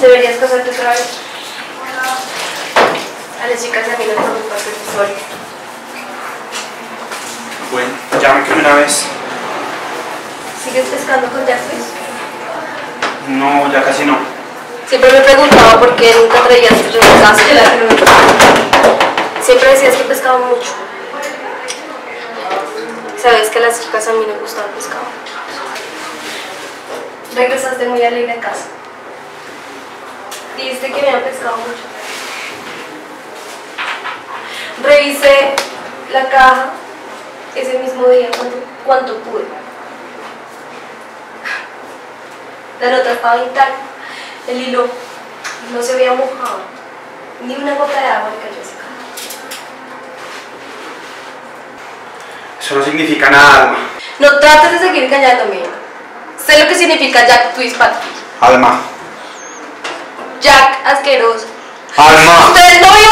Deberías casarte otra vez. A las chicas a mí no les preocupa tu historia. Bueno, ya me quedé una vez. ¿Sigues pescando con Jack? No, ya casi no. Siempre me preguntaba por qué nunca traías tus regalos. Siempre decías que pescaba mucho. Sabes que a las chicas a mí me gustaba el pescado. Regresaste muy alegre a casa. Dijiste que me habían pescado mucho. Revisé la caja ese mismo día cuanto pude. La nota estaba intacta. El hilo no se había mojado. Ni una gota de agua le cayó a esa caja. Eso no significa nada, Alma. No trates de seguir engañándome. Sé lo que significa Jack Twist para ti. Alma. Jack asqueroso. Alma. Ustedes no iban